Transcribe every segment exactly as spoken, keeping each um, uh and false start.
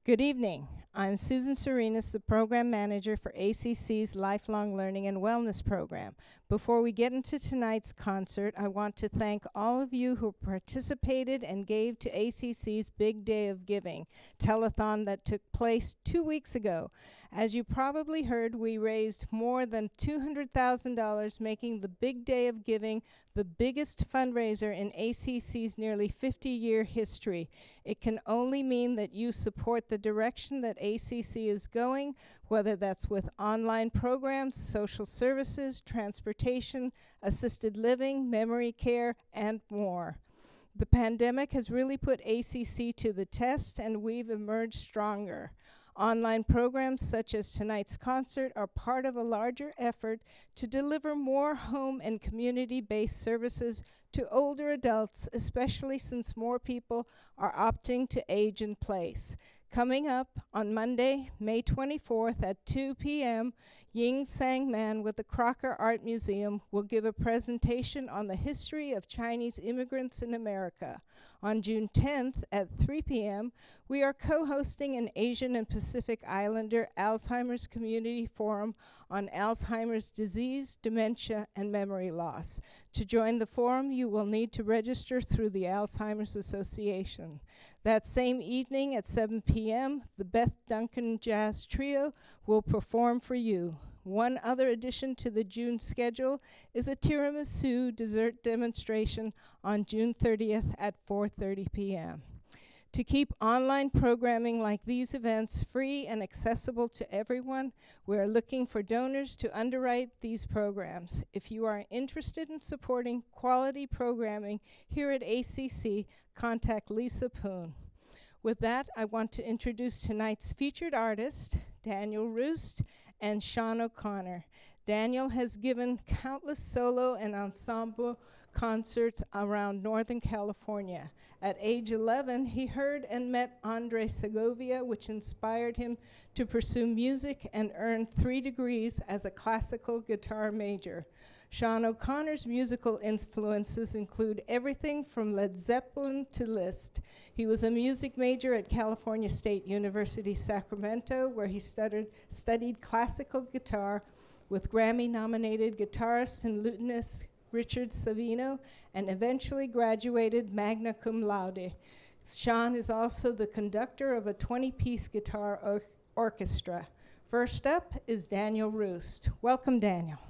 Good evening. I'm Susan Serenas, the Program Manager for A C C's Lifelong Learning and Wellness Program. Before we get into tonight's concert, I want to thank all of you who participated and gave to A C C's Big Day of Giving telethon that took place two weeks ago. As you probably heard, we raised more than two hundred thousand dollars, making the Big Day of Giving the biggest fundraiser in A C C's nearly fifty-year history. It can only mean that you support the direction that A C C is going, whether that's with online programs, social services, transportation, assisted living, memory care, and more. The pandemic has really put A C C to the test, and we've emerged stronger. Online programs such as tonight's concert are part of a larger effort to deliver more home and community-based services to older adults, especially since more people are opting to age in place. Coming up on Monday, May twenty-fourth at two p m, Ying Sang Man with the Crocker Art Museum will give a presentation on the history of Chinese immigrants in America. On June tenth at three p m, we are co-hosting an Asian and Pacific Islander Alzheimer's Community Forum on Alzheimer's disease, dementia, and memory loss. To join the forum, you will need to register through the Alzheimer's Association. That same evening at seven p m, the Beth Duncan Jazz Trio will perform for you. One other addition to the June schedule is a tiramisu dessert demonstration on June thirtieth at four thirty p m To keep online programming like these events free and accessible to everyone, we are looking for donors to underwrite these programs. If you are interested in supporting quality programming here at A C C, contact Lisa Poon. With that, I want to introduce tonight's featured artist, Daniel Roest and Sean O'Connor. Daniel has given countless solo and ensemble concerts around Northern California. At age eleven, he heard and met Andrés Segovia, which inspired him to pursue music and earn three degrees as a classical guitar major. Sean O'Connor's musical influences include everything from Led Zeppelin to Liszt. He was a music major at California State University, Sacramento, where he studied, studied classical guitar with Grammy-nominated guitarist and lutenist Richard Savino, and eventually graduated Magna Cum Laude. Sean is also the conductor of a twenty-piece guitar or orchestra. First up is Daniel Roest. Welcome, Daniel.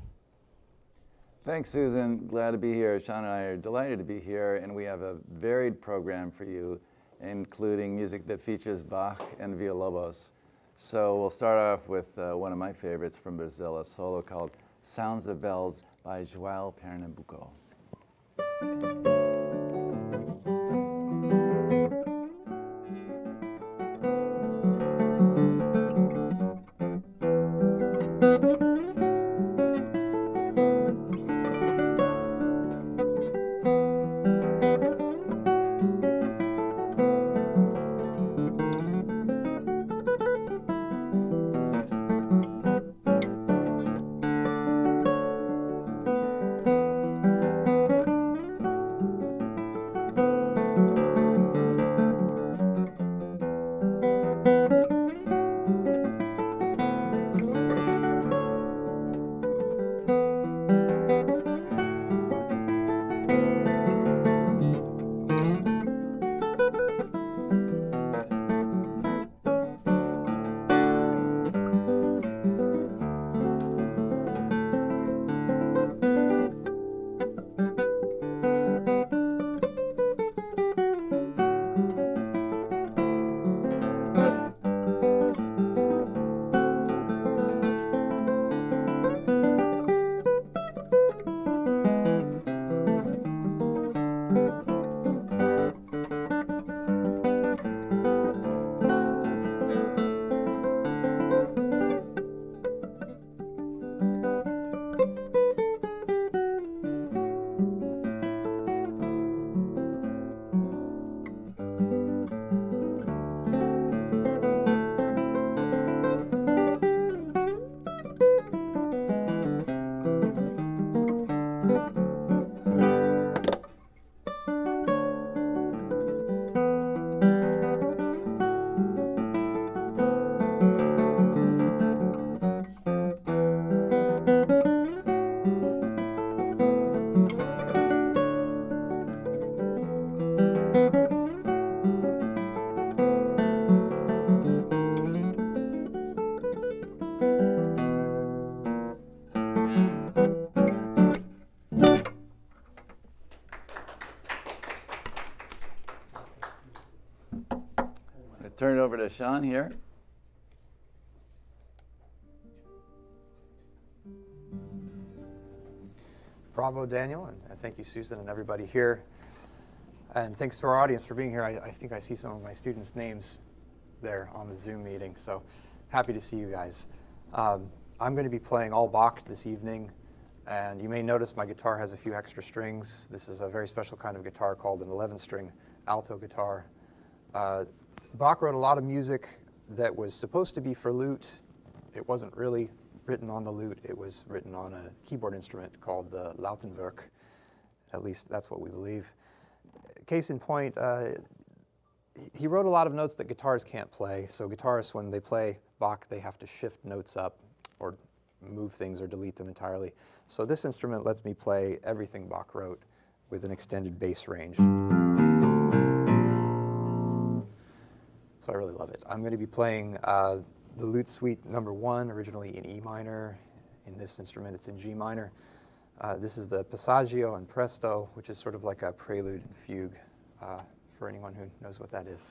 Thanks, Susan. Glad to be here. Sean and I are delighted to be here, and we have a varied program for you, including music that features Bach and Villalobos. So we'll start off with uh, one of my favorites from Brazil, a solo called Sounds of Bells by João Pernambuco. turn it over to Sean here. Bravo, Daniel, and thank you, Susan, and everybody here. And thanks to our audience for being here. I, I think I see some of my students' names there on the Zoom meeting, so happy to see you guys. Um, I'm going to be playing all Bach this evening, and you may notice my guitar has a few extra strings. This is a very special kind of guitar called an eleven string alto guitar. Uh, Bach wrote a lot of music that was supposed to be for lute. It wasn't really written on the lute. It was written on a keyboard instrument called the Lautenwerk. At least that's what we believe. Case in point, uh, he wrote a lot of notes that guitars can't play. So guitarists, when they play Bach, they have to shift notes up or move things or delete them entirely. So this instrument lets me play everything Bach wrote with an extended bass range. So I really love it. I'm going to be playing uh, the Lute Suite number one, originally in E minor. In this instrument, it's in G minor. Uh, this is the Passaggio and Presto, which is sort of like a prelude and fugue uh, for anyone who knows what that is.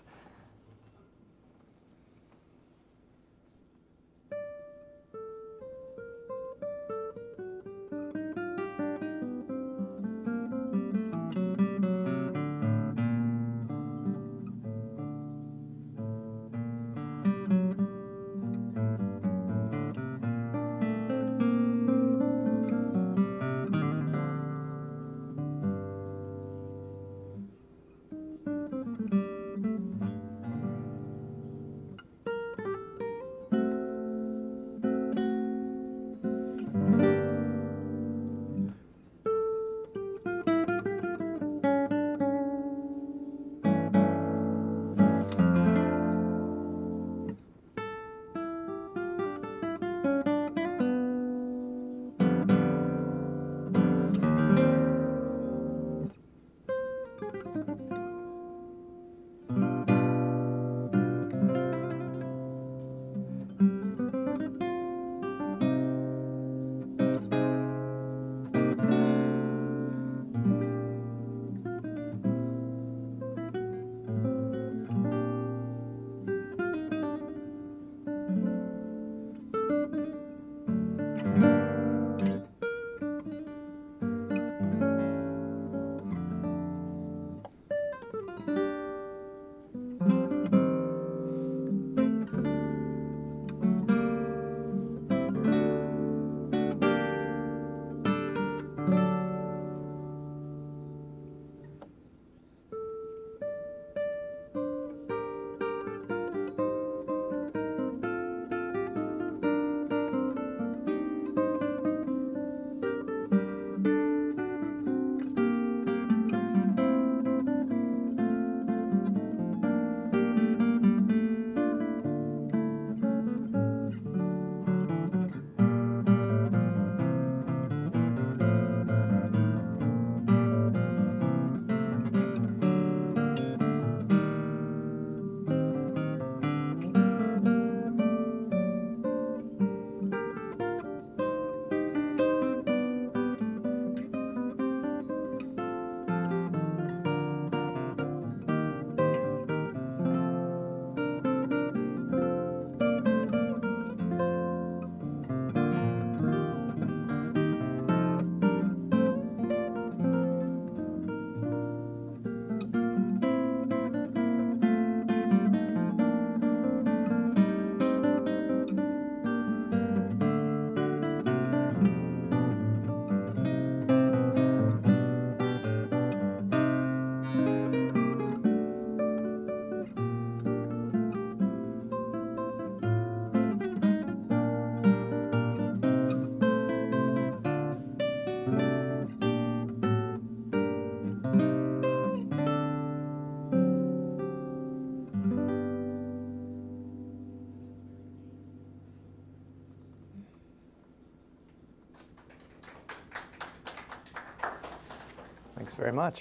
Thanks very much.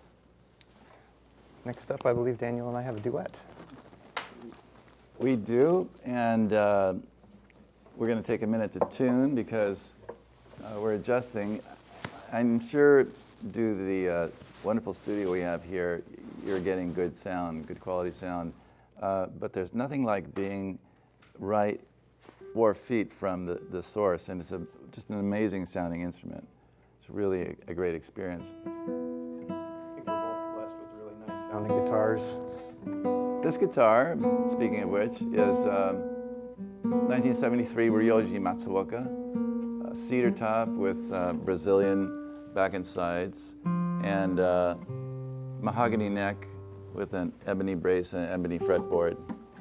Next up, I believe Daniel and I have a duet. We do, and uh, we're going to take a minute to tune because uh, we're adjusting. I'm sure due to the uh, wonderful studio we have here, you're getting good sound, good quality sound. uh, but there's nothing like being right four feet from the, the source, and it's a, just an amazing sounding instrument. It's really a, a great experience. I think we're both blessed with really nice sounding guitars. This guitar, speaking of which, is um, nineteen seventy-three Ryoji Matsuoka, a cedar top with uh, Brazilian back and sides, and uh, mahogany neck with an ebony brace and an ebony fretboard.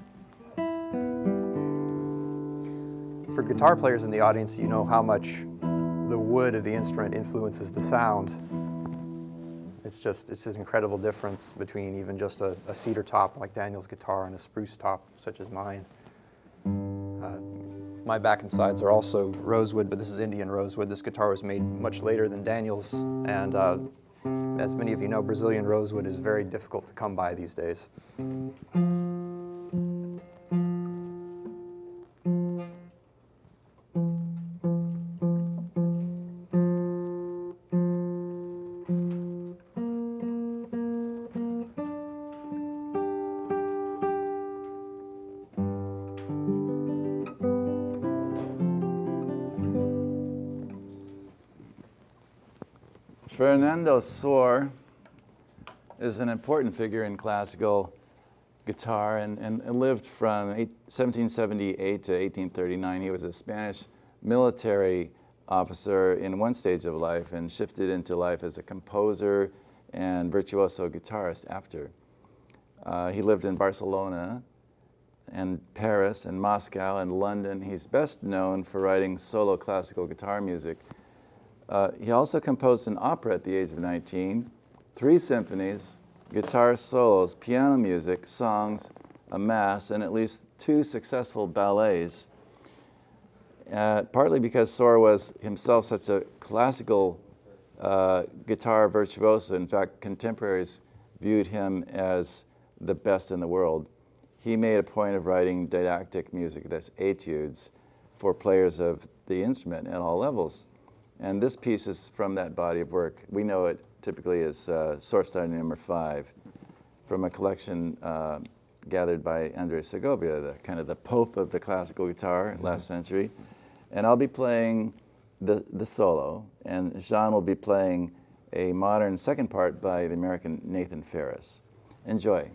For guitar players in the audience, you know how much the wood of the instrument influences the sound. It's just, it's an incredible difference between even just a, a cedar top like Daniel's guitar and a spruce top such as mine. Uh, my back and sides are also rosewood, but this is Indian rosewood. This guitar was made much later than Daniel's, and uh, as many of you know, Brazilian rosewood is very difficult to come by these days. Fernando Sor is an important figure in classical guitar and, and, and lived from seventeen seventy-eight to eighteen thirty-nine. He was a Spanish military officer in one stage of life and shifted into life as a composer and virtuoso guitarist after. Uh, he lived in Barcelona and Paris and Moscow and London. He's best known for writing solo classical guitar music. Uh, he also composed an opera at the age of nineteen, three symphonies, guitar solos, piano music, songs, a mass, and at least two successful ballets. Uh, partly because Sor was himself such a classical uh, guitar virtuoso. In fact, contemporaries viewed him as the best in the world. He made a point of writing didactic music, that's etudes, for players of the instrument at all levels. And this piece is from that body of work. We know it typically as uh, Sor Study number five, from a collection uh, gathered by Andrés Segovia, the kind of the pope of the classical guitar mm-hmm. last century. And I'll be playing the, the solo, and Jean will be playing a modern second part by the American Nathan Ferris. Enjoy.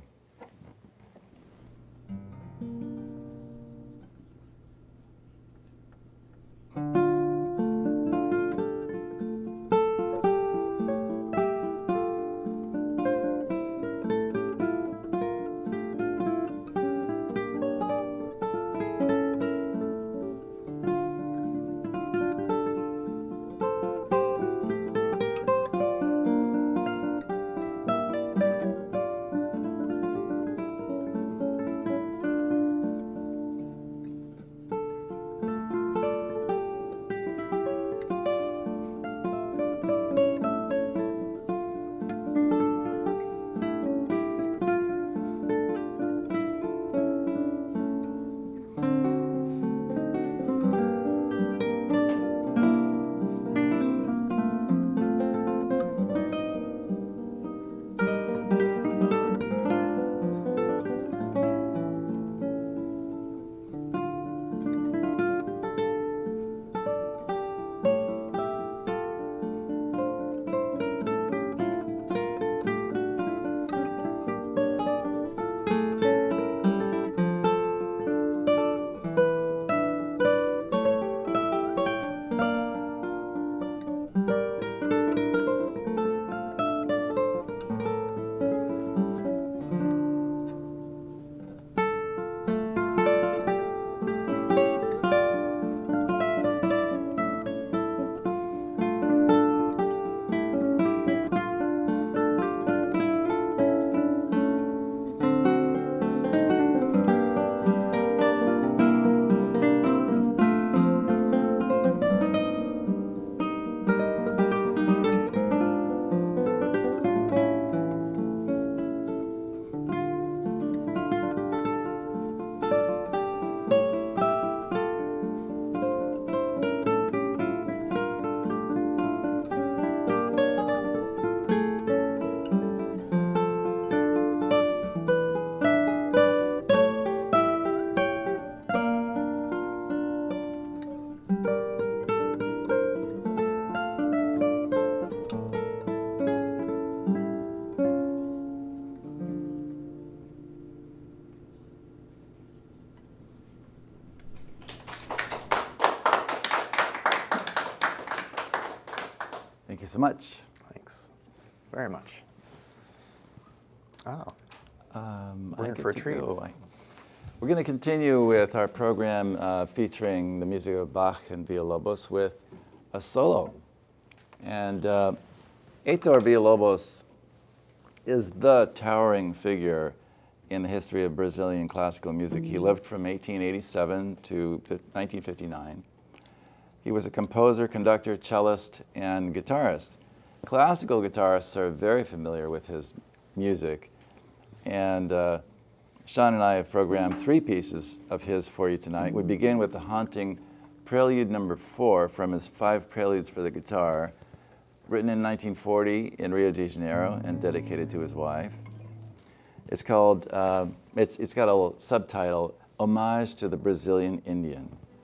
much. Thanks very much. Oh, Um, we're I in get for a to treat. go. I- We're going to continue with our program uh, featuring the music of Bach and Villalobos with a solo. And uh, Heitor Villalobos is the towering figure in the history of Brazilian classical music. He lived from eighteen eighty-seven to nineteen fifty-nine. He was a composer, conductor, cellist, and guitarist. Classical guitarists are very familiar with his music. And uh, Sean and I have programmed three pieces of his for you tonight. We begin with the haunting Prelude number four from his Five Preludes for the Guitar, written in nineteen forty in Rio de Janeiro and dedicated to his wife. It's called, uh, it's, it's got a subtitle, Homage to the Brazilian Indian.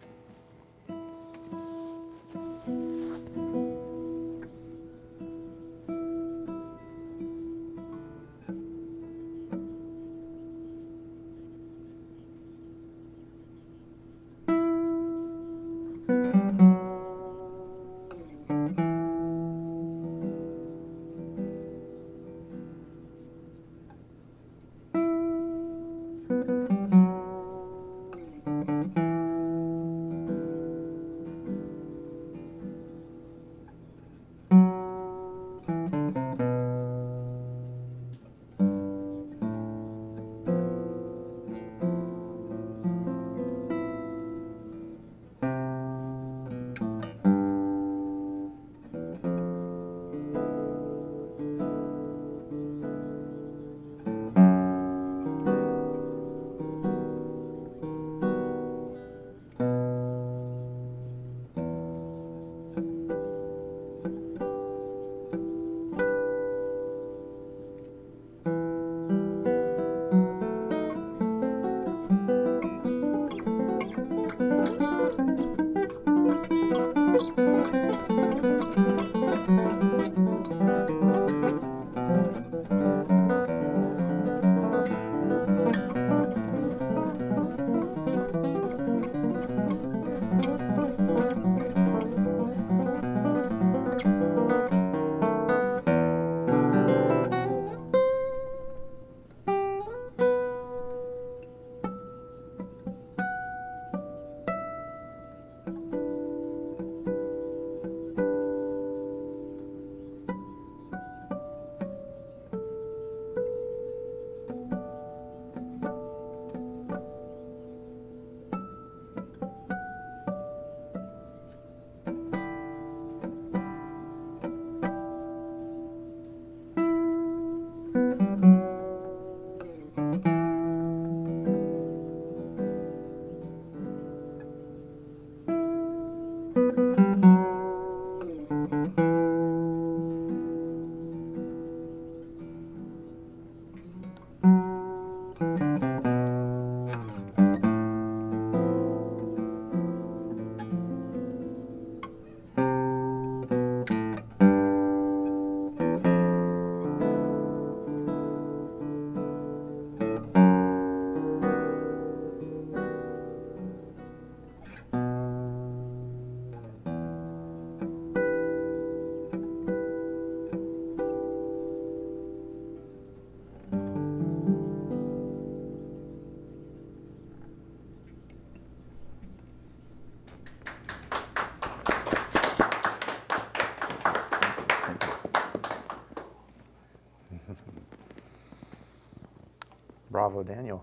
Bravo, Daniel.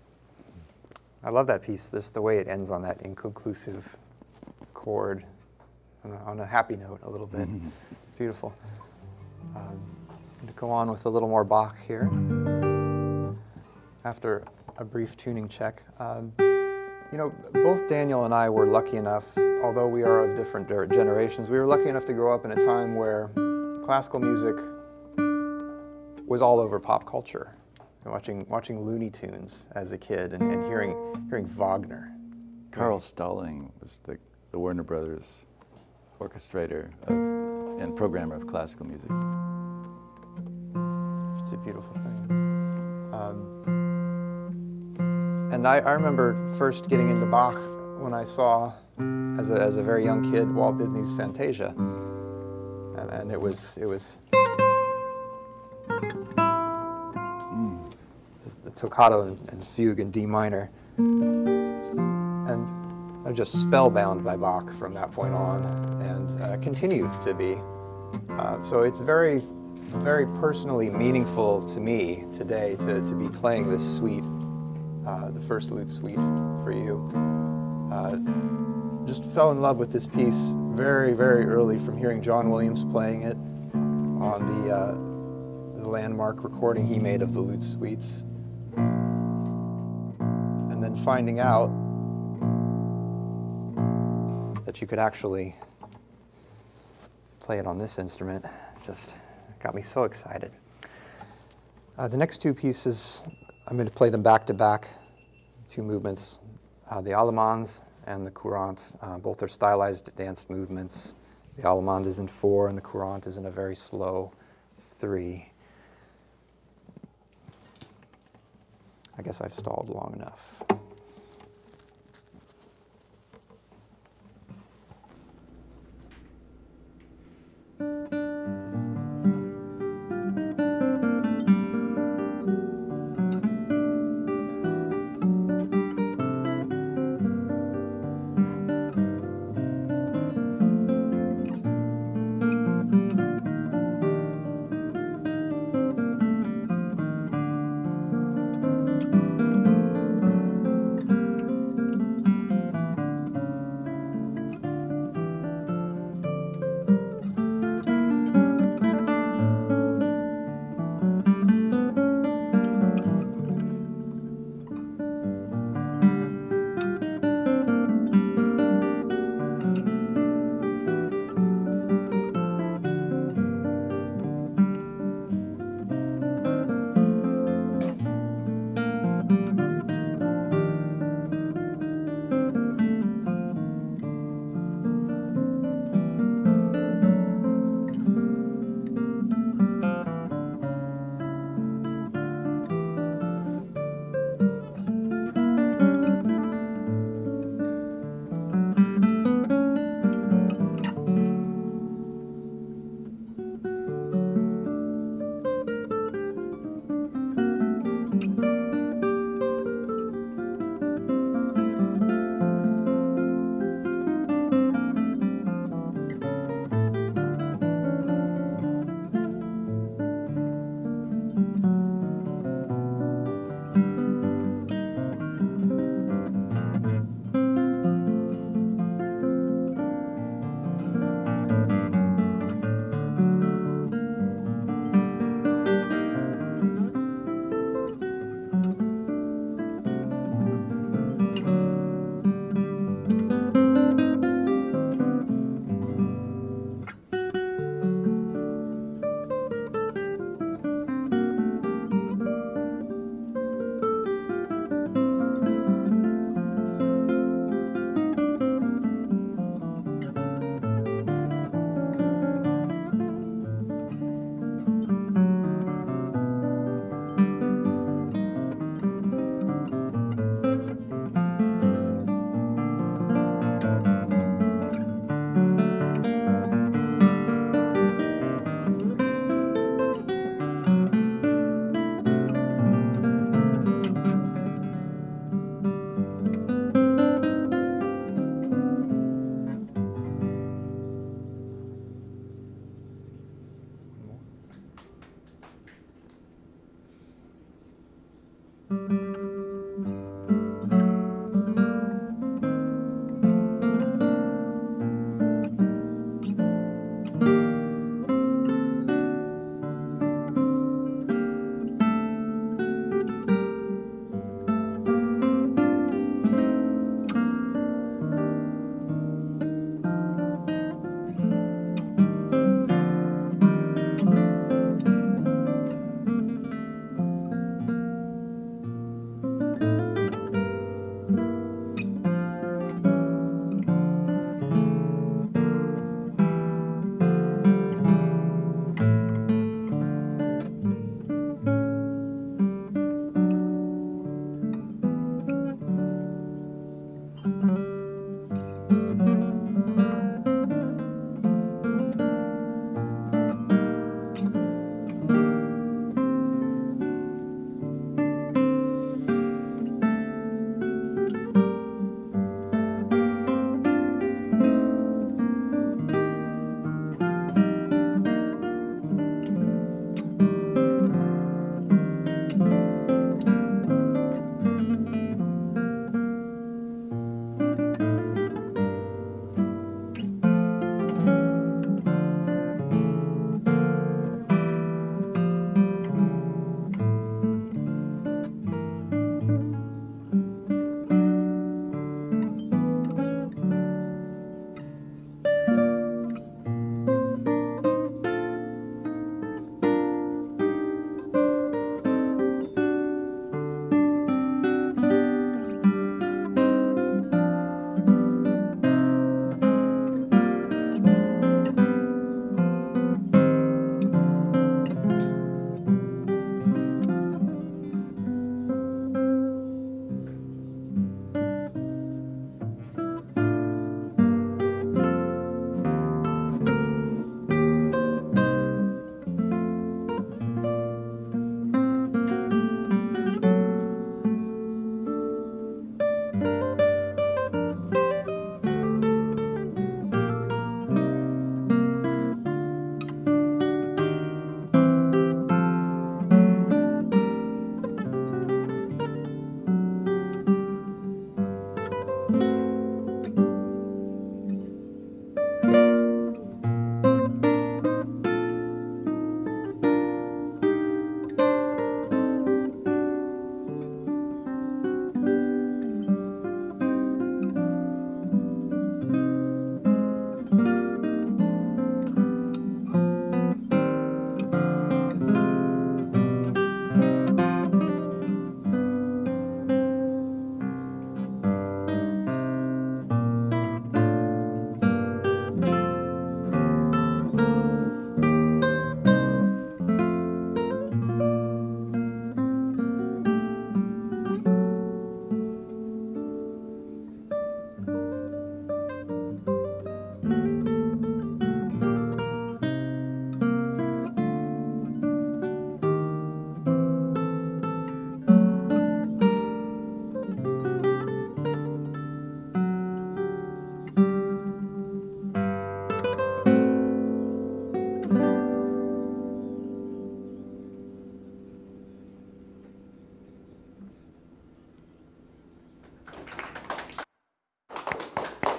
I love that piece, just the way it ends on that inconclusive chord, on a, on a happy note a little bit. Mm-hmm. Beautiful. Um, to go on with a little more Bach here, after a brief tuning check. Um, you know, both Daniel and I were lucky enough, although we are of different generations, we were lucky enough to grow up in a time where classical music was all over pop culture. Watching, watching Looney Tunes as a kid and, and hearing, hearing Wagner. Carl Stalling was the, the Warner Brothers orchestrator of, and programmer of classical music. It's a beautiful thing. Um, and I, I remember first getting into Bach when I saw, as a, as a very young kid, Walt Disney's Fantasia. And and it was, it was, Mm. this is the toccata and, and fugue in D minor. And I'm just spellbound by Bach from that point on, and uh, continue to be. Uh, so it's very, very personally meaningful to me today to, to be playing this suite, uh, the first lute suite for you. Uh, just fell in love with this piece very, very early from hearing John Williams playing it on the, uh, the landmark recording he made of the lute suites. And then finding out that you could actually play it on this instrument just got me so excited. Uh, the next two pieces, I'm going to play them back to back, two movements, uh, the Allemands and the Courant. Uh, both are stylized dance movements. The Allemande is in four and the Courant is in a very slow three. I guess I've stalled long enough.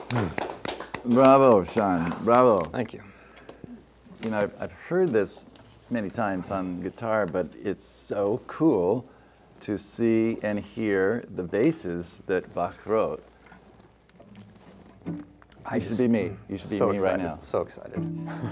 Bravo, Sean. Bravo. Thank you. You know, I've, I've heard this many times on guitar, but it's so cool to see and hear the basses that Bach wrote. I You should be me. You should be so me excited. right now. So excited.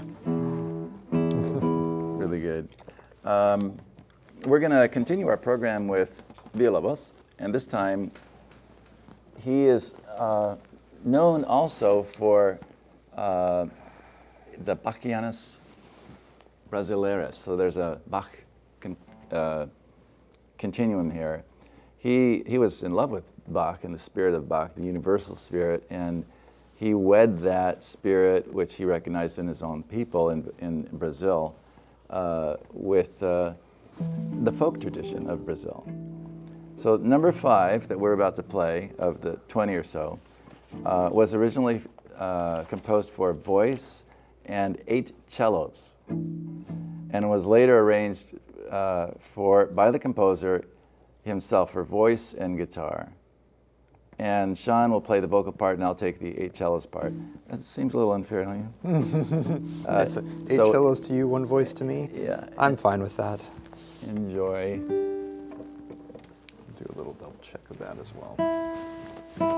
Really good. Um, we're going to continue our program with Villalobos, and this time he is uh, known also for uh, the Bachianas Brasileiras. So there's a Bach con uh, continuum here. He, he was in love with Bach and the spirit of Bach, the universal spirit, and he wed that spirit, which he recognized in his own people in, in Brazil, uh, with uh, the folk tradition of Brazil. So number five that we're about to play, of the twenty or so, uh, was originally uh, composed for voice and eight cellos, and was later arranged uh, for by the composer himself for voice and guitar. And Sean will play the vocal part, and I'll take the eight cellos part. That seems a little unfair, don't you? uh, It's eight so, cellos to you, one voice to me. Yeah. I'm fine with that. Enjoy. Do a little double check of that as well.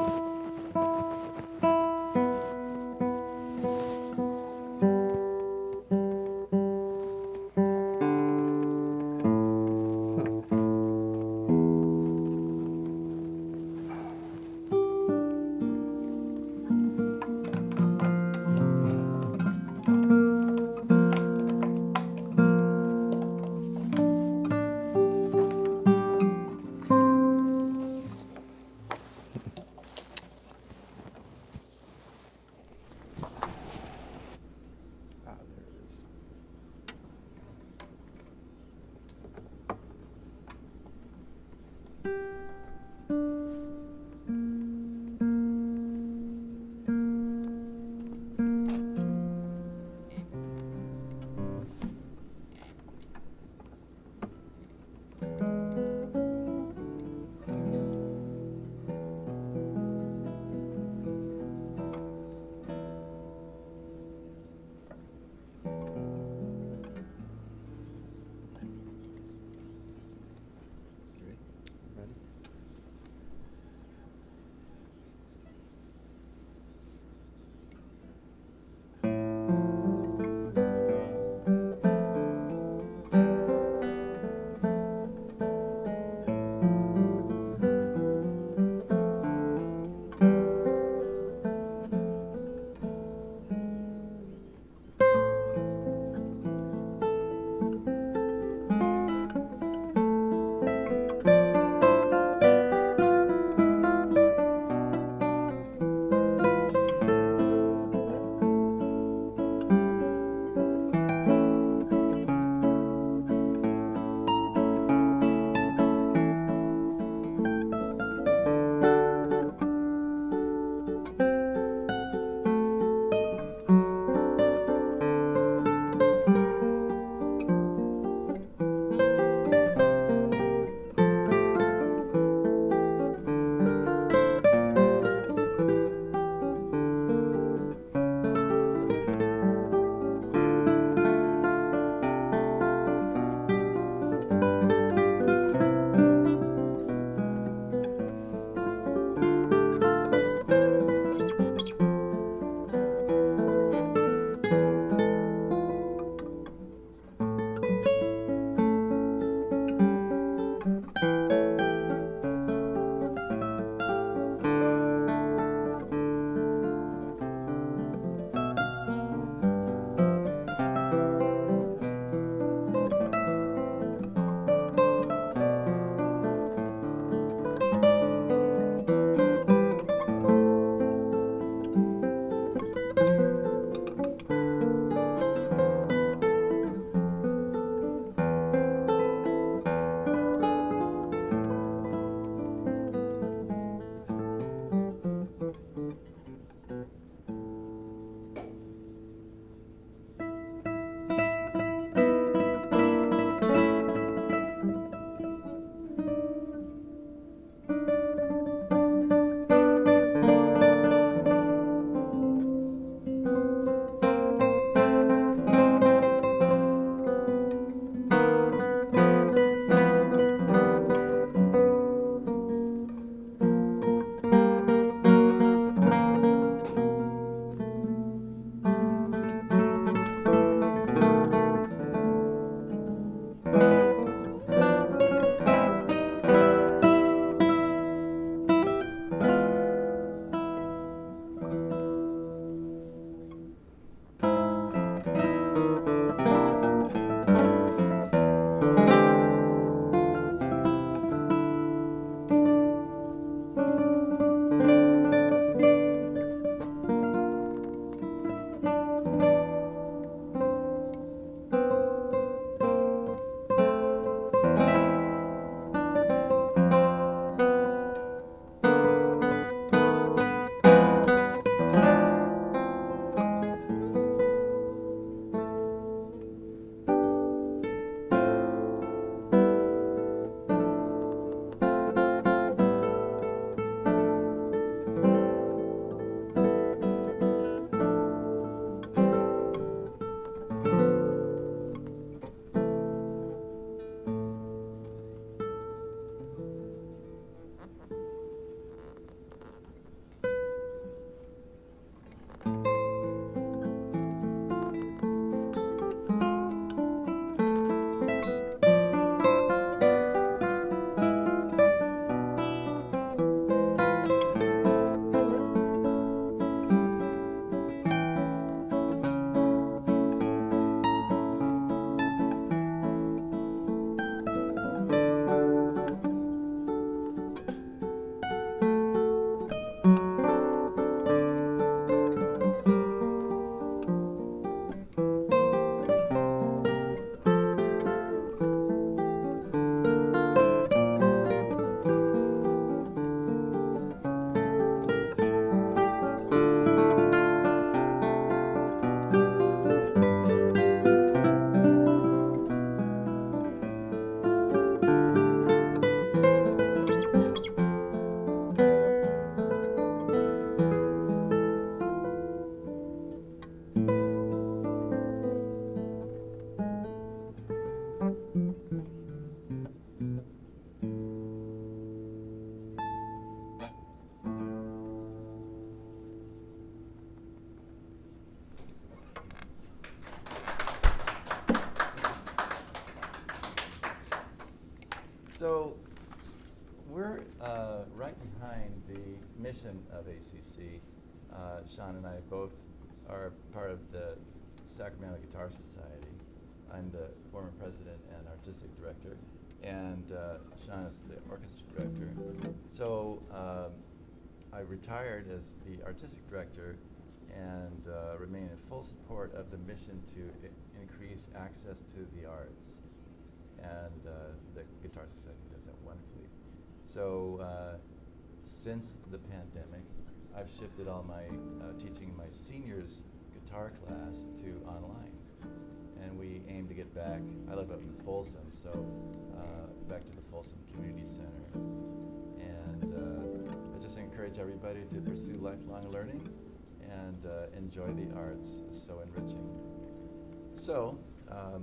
foundation of A C C. Uh, Sean and I both are part of the Sacramento Guitar Society. I'm the former president and artistic director, and uh, Sean is the orchestra director. So um, I retired as the artistic director and uh, remain in full support of the mission to I increase access to the arts. And uh, the Guitar Society does that wonderfully. So uh, since the pandemic, I've shifted all my uh, teaching my seniors guitar class to online. And we aim to get back, I live up in Folsom, so uh, back to the Folsom Community Center. And uh, I just encourage everybody to pursue lifelong learning and uh, enjoy the arts. It's so enriching. So, um,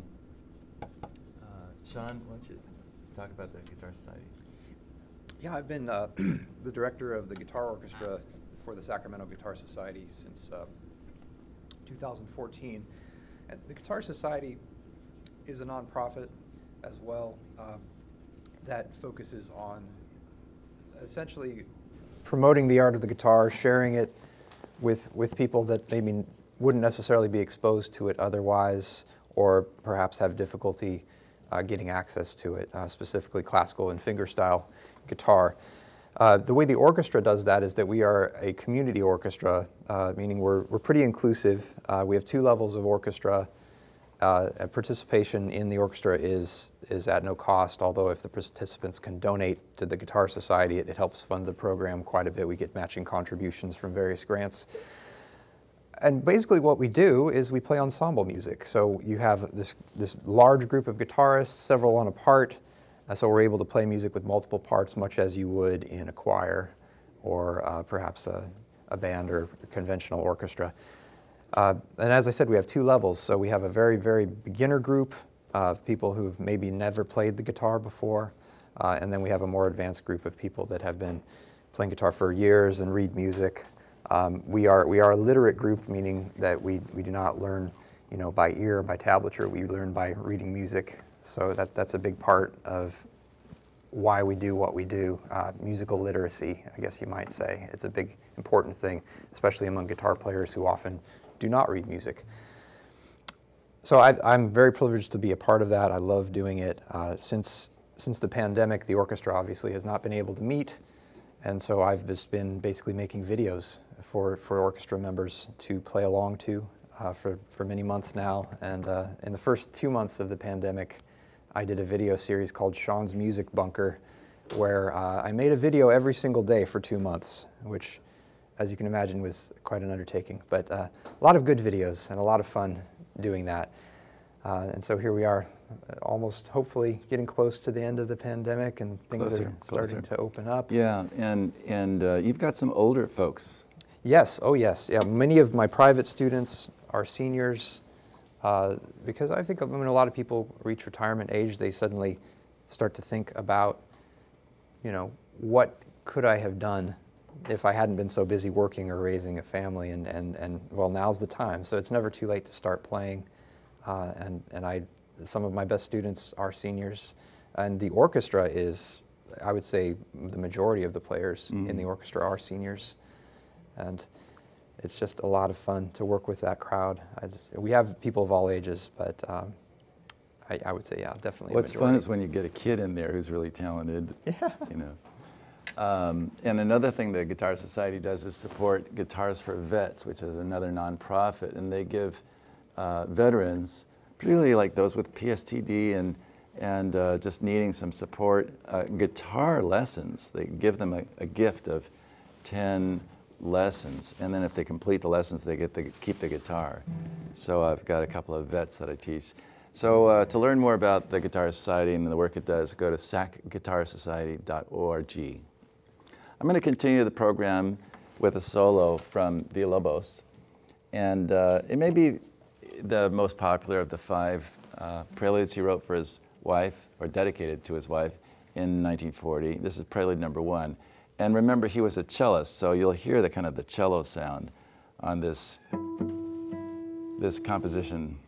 uh, Sean, why don't you talk about the Guitar Society? Yeah, I've been uh, the director of the guitar orchestra for the Sacramento Guitar Society since uh, two thousand fourteen. And the Guitar Society is a nonprofit as well uh, that focuses on essentially promoting the art of the guitar, sharing it with, with people that maybe wouldn't necessarily be exposed to it otherwise, or perhaps have difficulty uh, getting access to it, uh, specifically classical and fingerstyle guitar. Uh, the way the orchestra does that is that we are a community orchestra, uh, meaning we're, we're pretty inclusive. Uh, we have two levels of orchestra. Uh, and participation in the orchestra is, is at no cost, although if the participants can donate to the Guitar Society, it, it helps fund the program quite a bit. We get matching contributions from various grants. And basically what we do is we play ensemble music. So you have this, this large group of guitarists, several on a part, uh, so we're able to play music with multiple parts, much as you would in a choir or uh, perhaps a, a band or a conventional orchestra. Uh, and as I said, we have two levels. So we have a very, very beginner group of people who've maybe never played the guitar before, uh, and then we have a more advanced group of people that have been playing guitar for years and read music. Um, we are we are a literate group, meaning that we we do not learn, you know, by ear or by tablature. We learn by reading music. So that that's a big part of why we do what we do. Uh, musical literacy, I guess you might say, it's a big important thing, especially among guitar players who often do not read music. So I, I'm very privileged to be a part of that. I love doing it. Uh, since since the pandemic, the orchestra obviously has not been able to meet, and so I've just been basically making videos for, for orchestra members to play along to uh, for, for many months now. And uh, in the first two months of the pandemic, I did a video series called Sean's Music Bunker, where uh, I made a video every single day for two months, which, as you can imagine, was quite an undertaking. But uh, a lot of good videos and a lot of fun doing that. Uh, and so here we are, almost hopefully getting close to the end of the pandemic, and things Closer, are starting closer. to open up. Yeah, and, and uh, you've got some older folks. Yes, oh yes. Yeah, many of my private students are seniors, uh, because I think when a lot of people reach retirement age, they suddenly start to think about, you know, what could I have done if I hadn't been so busy working or raising a family, and, and, and well, now's the time. So it's never too late to start playing. Uh, and, and I, some of my best students are seniors. And the orchestra is, I would say, the majority of the players mm-hmm. in the orchestra are seniors. And it's just a lot of fun to work with that crowd. I just, we have people of all ages, but um, I, I would say, yeah, definitely. What's fun is when you get a kid in there who's really talented, yeah. you know. Um, and another thing the Guitar Society does is support Guitars for Vets, which is another nonprofit, and they give uh, veterans, particularly like those with P S T D and and uh, just needing some support, uh, guitar lessons. They give them a, a gift of ten lessons, and then if they complete the lessons, they get to keep the guitar. So I've got a couple of vets that I teach. So uh, to learn more about the Guitar Society and the work it does, go to sac guitar society dot org. I'm going to continue the program with a solo from Villalobos, and uh, it may be the most popular of the five uh, preludes he wrote for his wife, or dedicated to his wife, in nineteen forty. This is prelude number one. And remember, he was a cellist, so you'll hear the kind of the cello sound on this, this composition.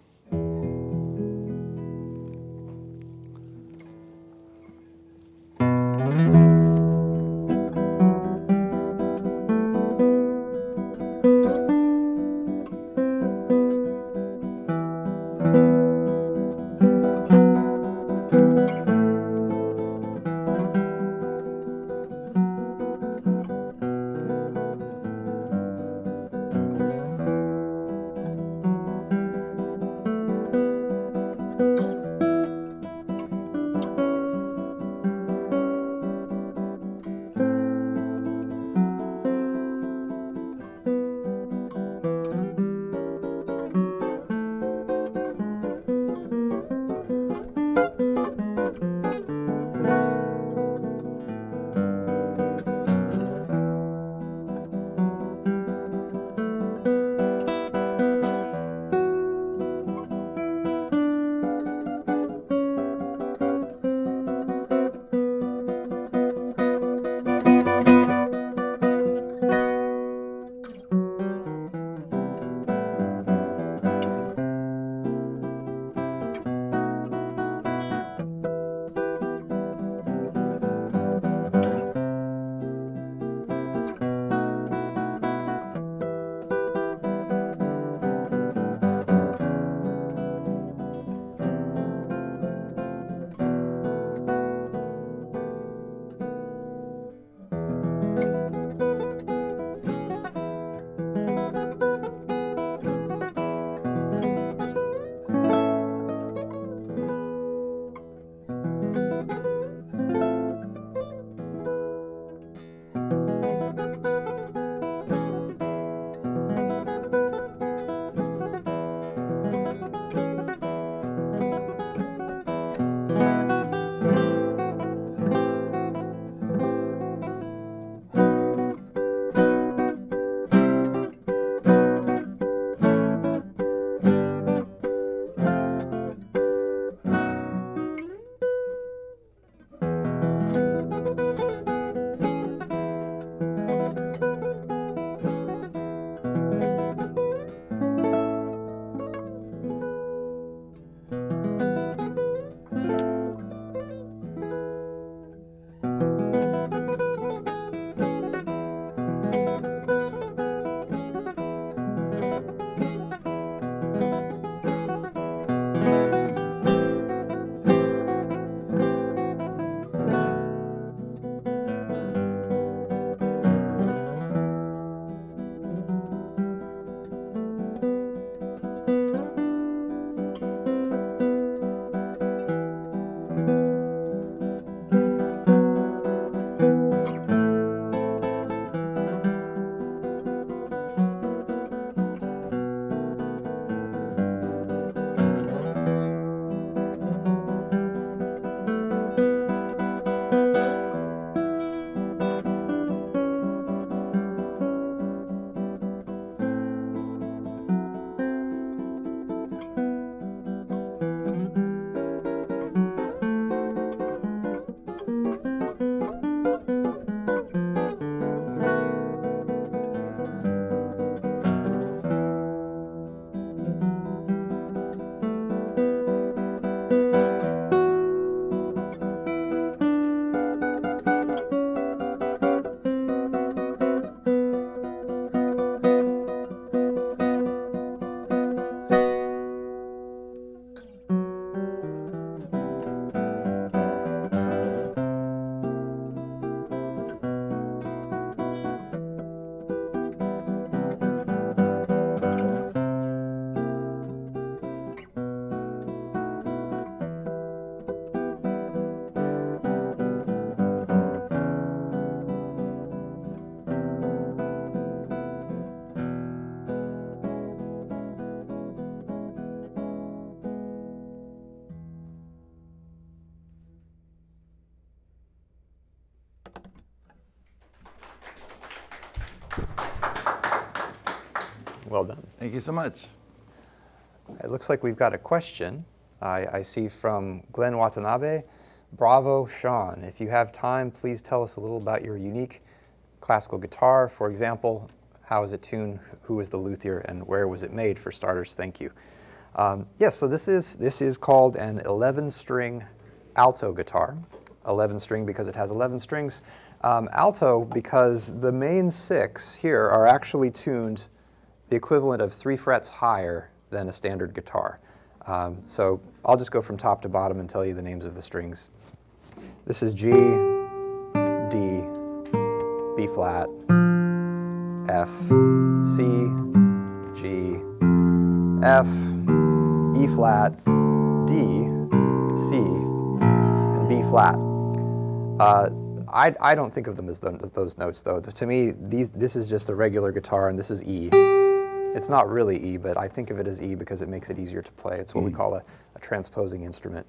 Well done. Thank you so much. It looks like we've got a question. I, I see from Glenn Watanabe. Bravo, Sean. If you have time, please tell us a little about your unique classical guitar. For example, how is it tuned? Who is the luthier? And where was it made, for starters? Thank you. Um, yes, so this is, this is called an eleven string alto guitar. eleven string because it has eleven strings. Um, alto because the main six here are actually tuned the equivalent of three frets higher than a standard guitar. Um, so I'll just go from top to bottom and tell you the names of the strings. This is G, D, B flat, F, C, G, F, E flat, D, C, and B flat. Uh, I, I don't think of them as those, those notes, though. To me, these, this is just a regular guitar, and this is E. It's not really E, but I think of it as E because it makes it easier to play. It's what we call a, a transposing instrument.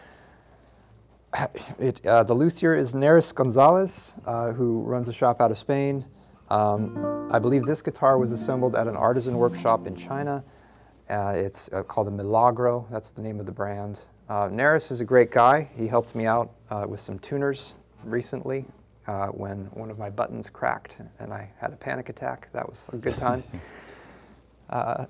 It, uh, the luthier is Neris Gonzalez, uh, who runs a shop out of Spain. Um, I believe this guitar was assembled at an artisan workshop in China. Uh, it's uh, called a Milagro. That's the name of the brand. Uh, Neris is a great guy. He helped me out uh, with some tuners recently uh, when one of my buttons cracked and I had a panic attack. That was a good time. Uh,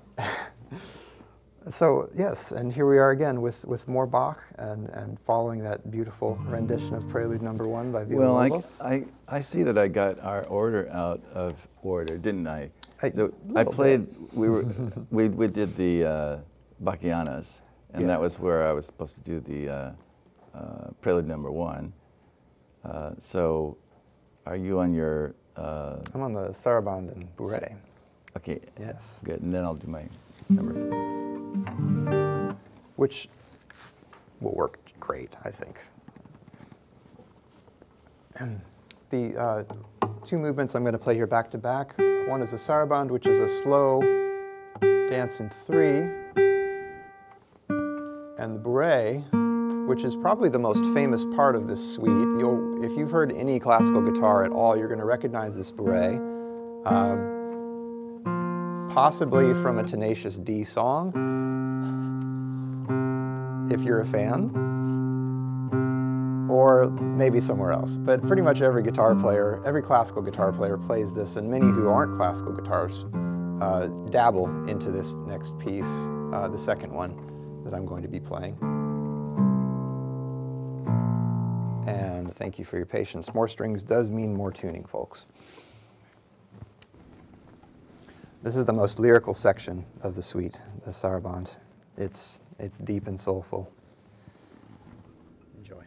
so yes, and here we are again with, with more Bach and, and following that beautiful rendition of Prelude Number One by Well, I, Villalobos. I, I see that I got our order out of order, didn't I? I, So I played, we, were, we, we did the uh, Bachianas, and Yeah. that was where I was supposed to do the uh, uh, Prelude Number One. Uh, so are you on your... Uh, I'm on the Sarabande and Bourrée. okay, Yes. good, and then I'll do my number. Which will work great, I think. The uh, two movements I'm going to play here back to back. One is a Sarabande, which is a slow dance in three, and the Bourrée, which is probably the most famous part of this suite. You'll, if you've heard any classical guitar at all, you're going to recognize this Bourrée, um, possibly from a Tenacious D song, if you're a fan, or maybe somewhere else. But pretty much every guitar player, every classical guitar player plays this, and many who aren't classical guitars uh, dabble into this next piece, uh, the second one that I'm going to be playing. And thank you for your patience. More strings does mean more tuning, folks. This is the most lyrical section of the suite, the Sarabande. It's, it's deep and soulful. Enjoy.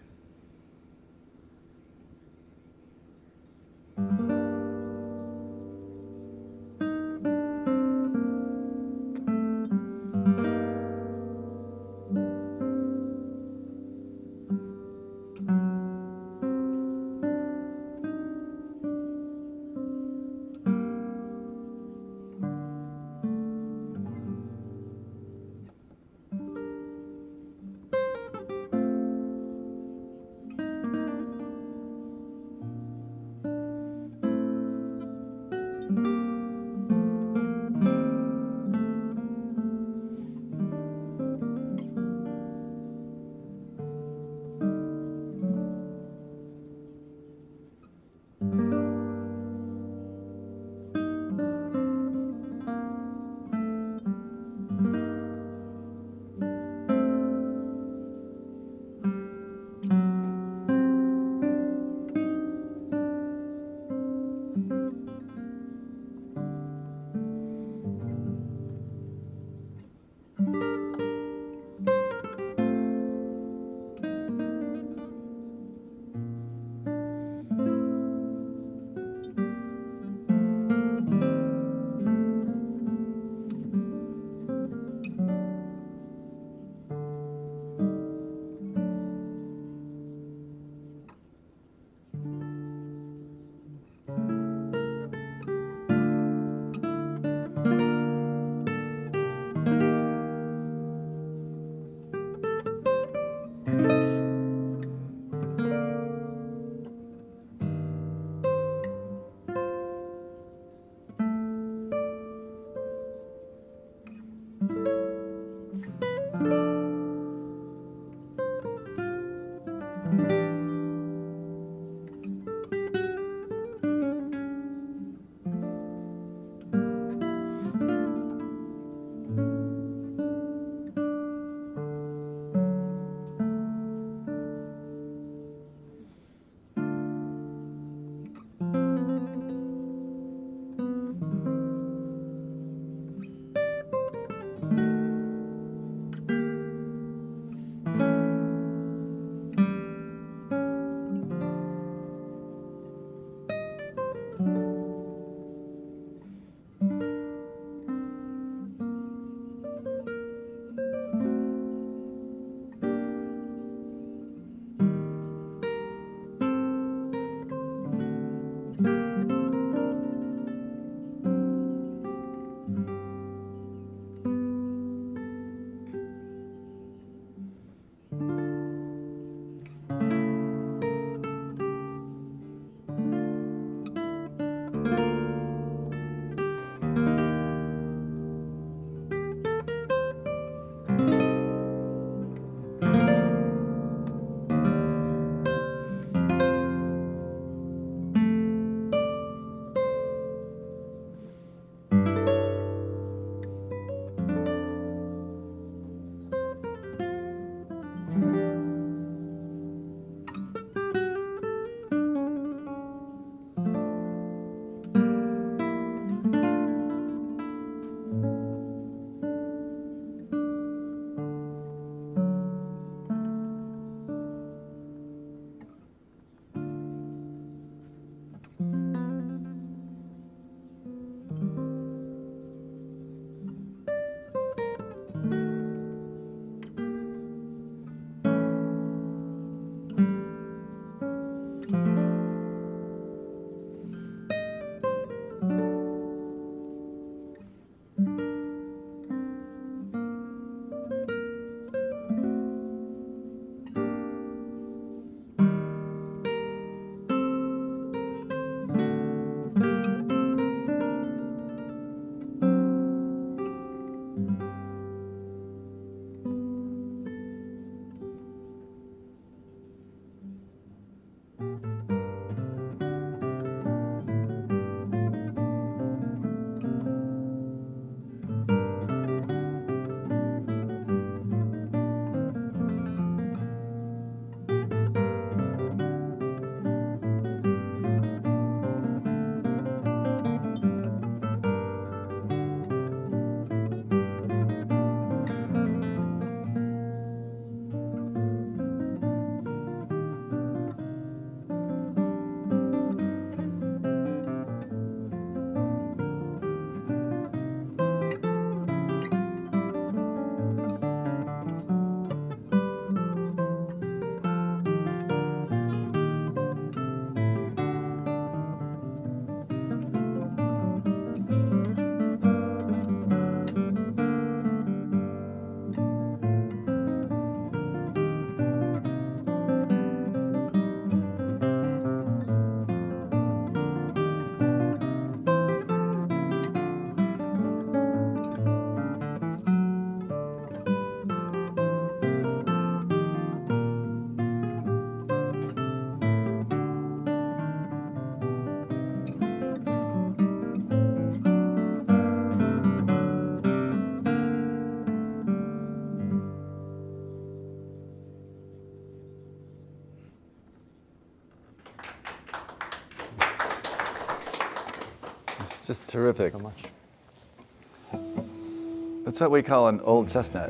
Just terrific. Thank you so much. That's what we call an old chestnut.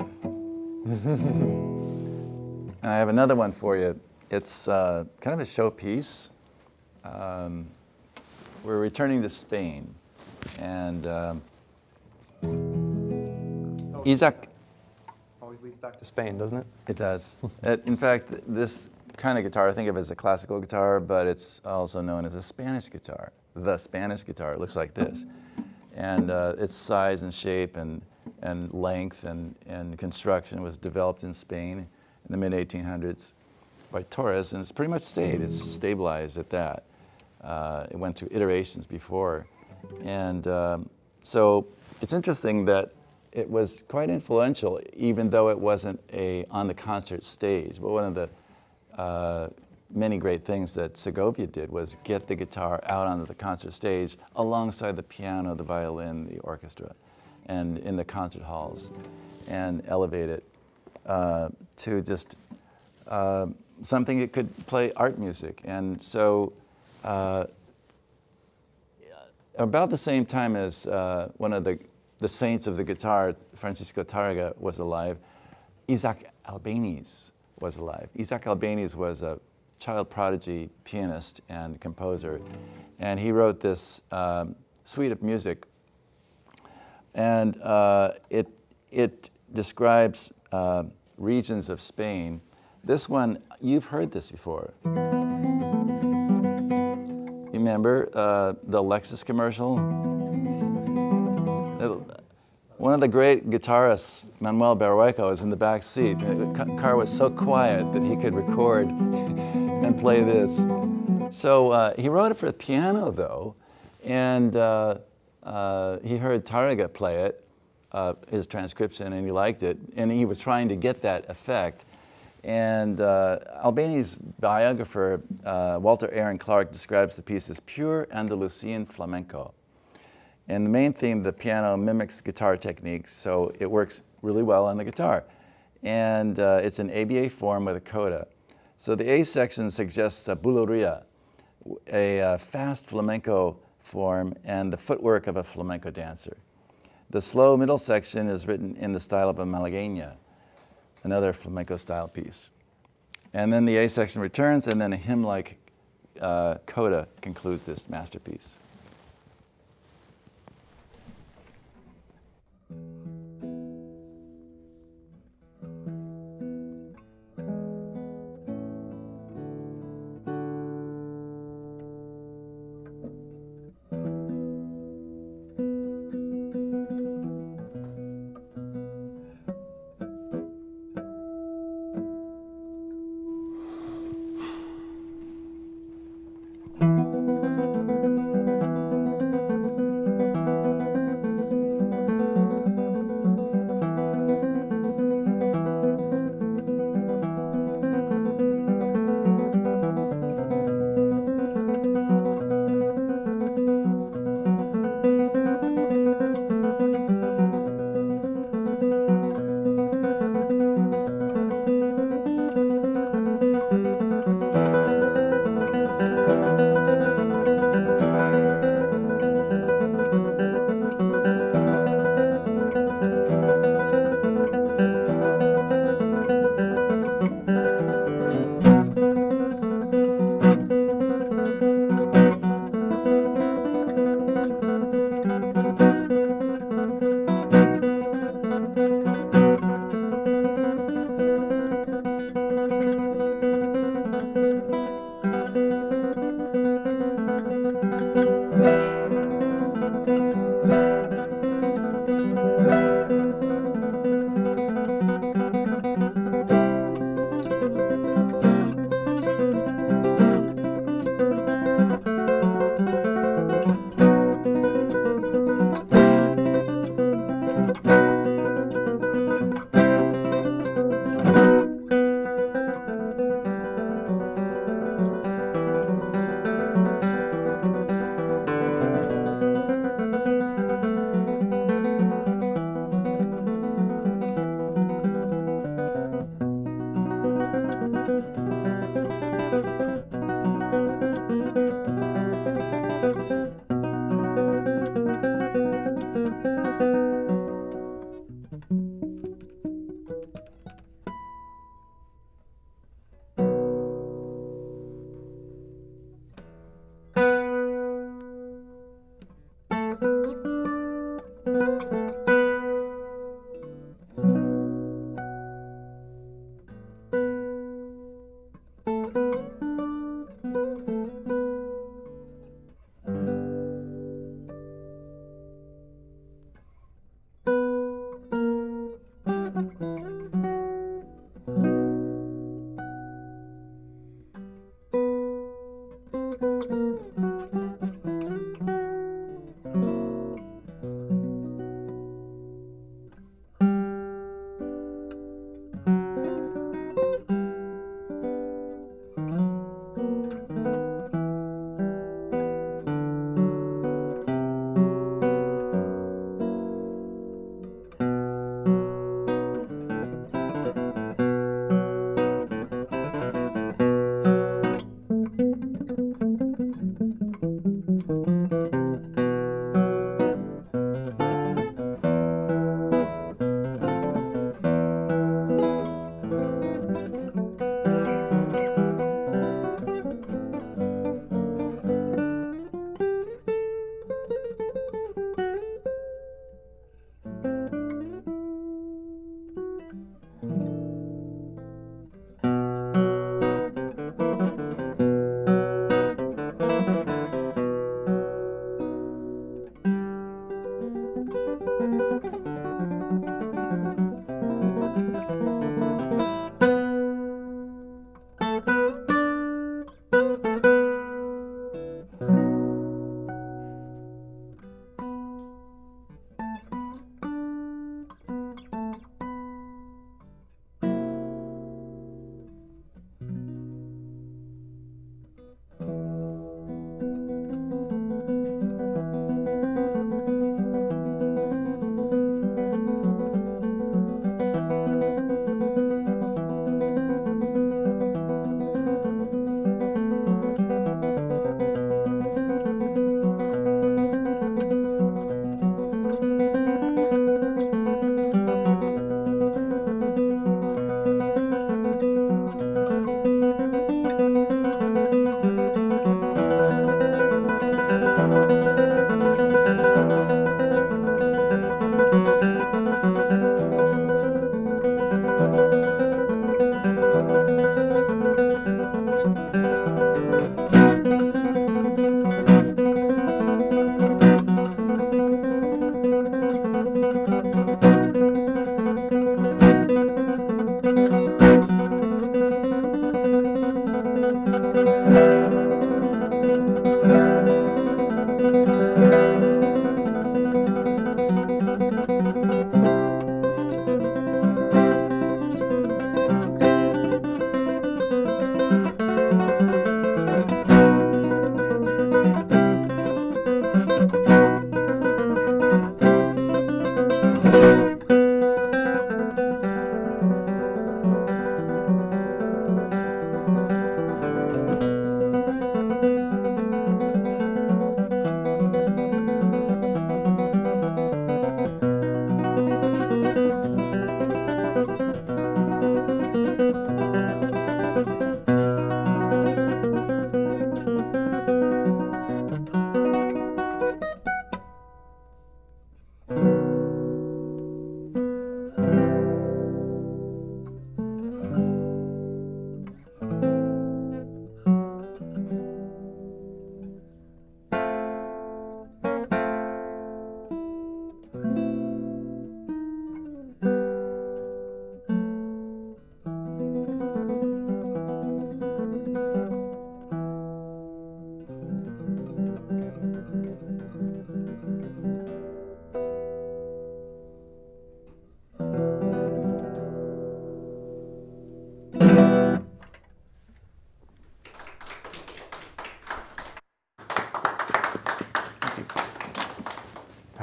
And I have another one for you. It's uh, kind of a showpiece. Um, we're returning to Spain, and um, Isaac. Always leads back to Spain, doesn't it? It does. It, in fact, this kind of guitar, I think of it as a classical guitar, but it's also known as a Spanish guitar. The Spanish guitar. It looks like this. And uh, its size and shape and, and length and, and construction was developed in Spain in the mid eighteen hundreds by Torres, and it's pretty much stayed. It's stabilized at that. Uh, it went through iterations before. And um, so it's interesting that it was quite influential, even though it wasn't a on the concert stage. But one of the uh, many great things that Segovia did was get the guitar out onto the concert stage alongside the piano, the violin, the orchestra, and in the concert halls, and elevate it uh, to just uh, something that could play art music. And so uh, about the same time as uh, one of the, the saints of the guitar, Francisco Tárrega, was alive, Isaac Albéniz was alive. Isaac Albéniz was a child prodigy pianist and composer, and he wrote this um, suite of music, and uh, it, it describes uh, regions of Spain. This one, you've heard this before. Remember uh, the Lexus commercial? It, one of the great guitarists, Manuel Berrueco, was in the back seat. The car was so quiet that he could record and play this. So uh, he wrote it for the piano, though, and uh, uh, he heard Tárrega play it, uh, his transcription, and he liked it, and he was trying to get that effect. And uh, Albéniz's biographer, uh, Walter Aaron Clark, describes the piece as pure Andalusian flamenco. And the main theme, the piano, mimics guitar techniques, so it works really well on the guitar. And uh, it's an A B A form with a coda. So the A section suggests a bulería, a uh, fast flamenco form, and the footwork of a flamenco dancer. The slow middle section is written in the style of a malagueña, another flamenco style piece. And then the A section returns, and then a hymn-like uh, coda concludes this masterpiece.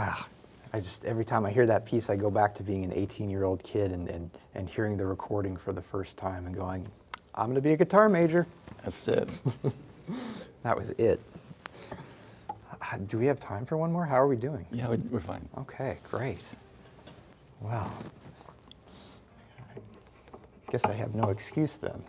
ah, I just, every time I hear that piece, I go back to being an eighteen-year-old kid and, and, and hearing the recording for the first time and going, I'm going to be a guitar major. That's it. That was it. Uh, do we have time for one more? How are we doing? Yeah, we're, we're fine. Okay, great. Wow. Guess I have no excuse then.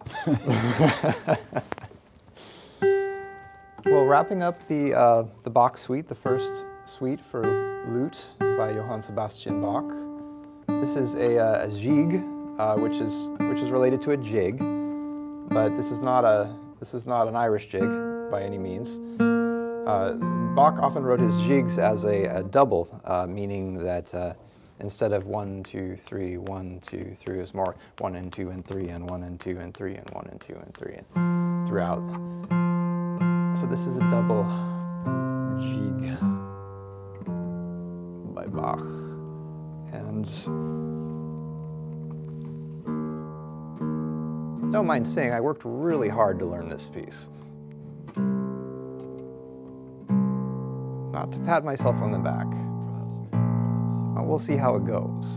Well, wrapping up the, uh, the Bach suite, the first suite for lute by Johann Sebastian Bach. This is a, uh, a gigue, uh, which is which is related to a jig, but this is not a this is not an Irish jig by any means. Uh, Bach often wrote his jigues as a, a double, uh, meaning that uh, instead of one, two, three, one, two, three, it was more one and two and three and one and two and three and one and two and three and throughout. So this is a double gigue by Bach. And don't mind saying, I worked really hard to learn this piece. Not to pat myself on the back. Well, we'll see how it goes.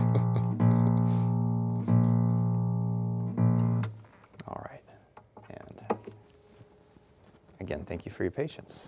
All right. And again, thank you for your patience.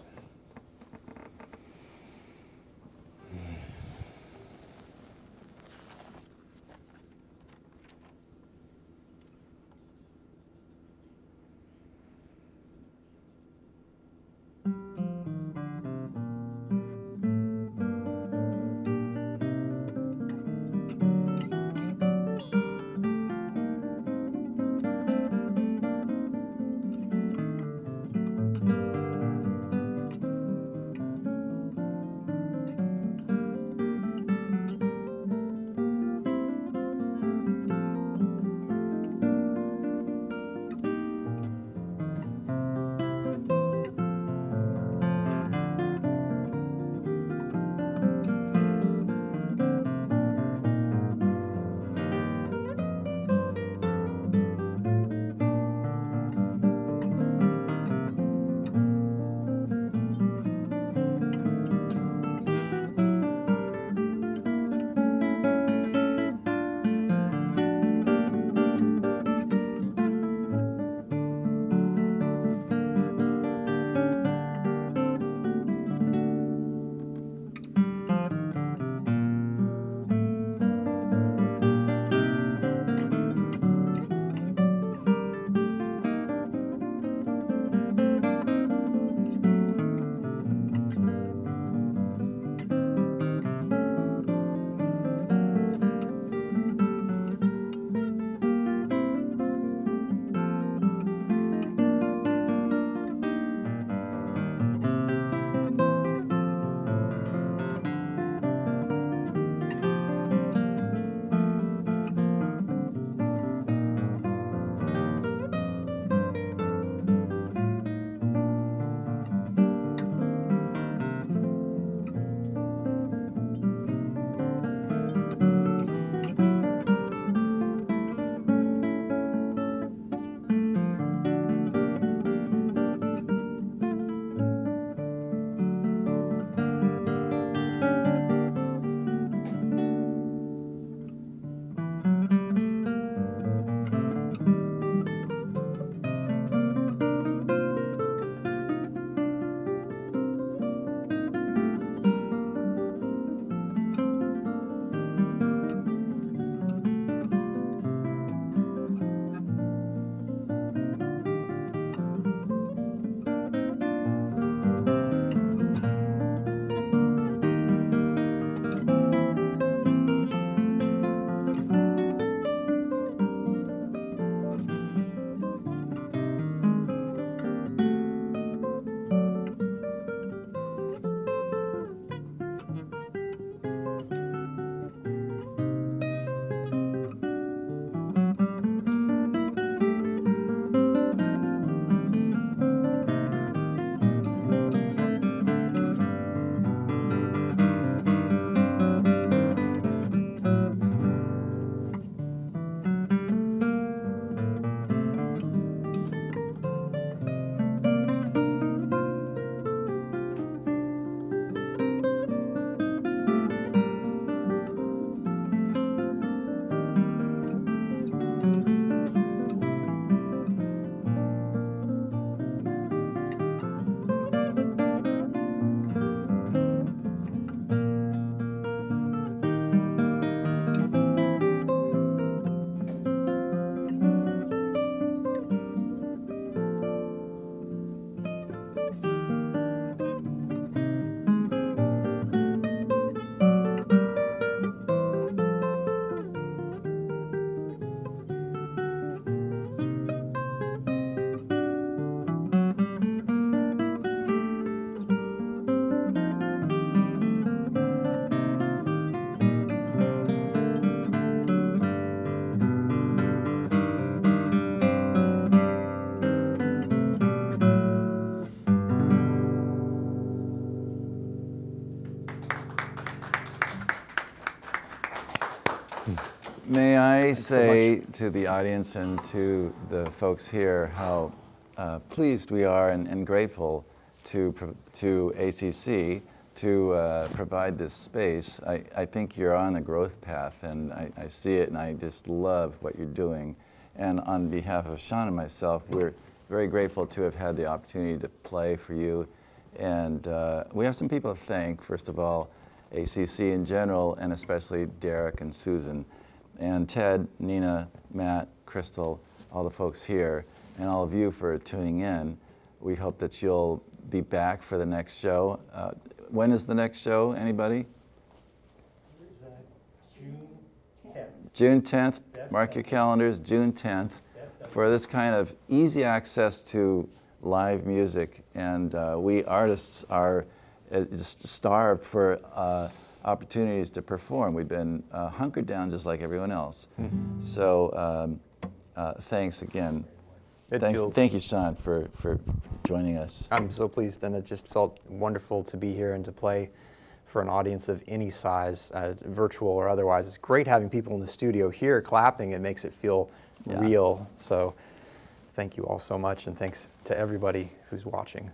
May I Thanks so say much. to the audience and to the folks here how uh, pleased we are and, and grateful to, pro- to A C C to uh, provide this space. I, I think you're on a growth path, and I, I see it, and I just love what you're doing. And on behalf of Sean and myself, we're very grateful to have had the opportunity to play for you. And uh, we have some people to thank. First of all, A C C in general, and especially Derek and Susan, and Ted, Nina, Matt, Crystal, all the folks here, and all of you for tuning in. We hope that you'll be back for the next show. Uh, when is the next show, anybody? Is that June tenth? June tenth, Definitely. Mark your calendars, June tenth, Definitely. for this kind of easy access to live music. And uh, we artists are uh, just starved for uh, opportunities to perform. We've been uh, hunkered down just like everyone else. Mm-hmm. So um, uh, thanks again. It Thanks, feels- thank you, Sean, for, for joining us. I'm so pleased, and it just felt wonderful to be here and to play for an audience of any size, uh, virtual or otherwise. It's great having people in the studio here clapping. It makes it feel Yeah. real. So thank you all so much, and thanks to everybody who's watching.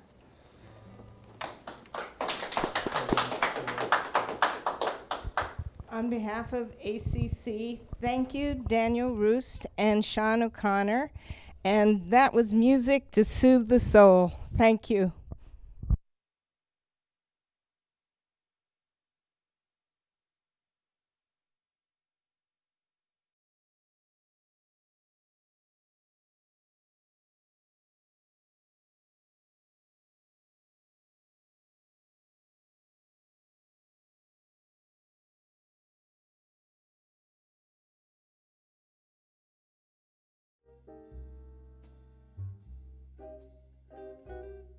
On behalf of A C C, thank you, Daniel Roest and Sean O'Connor. And that was music to soothe the soul. Thank you. Thank you.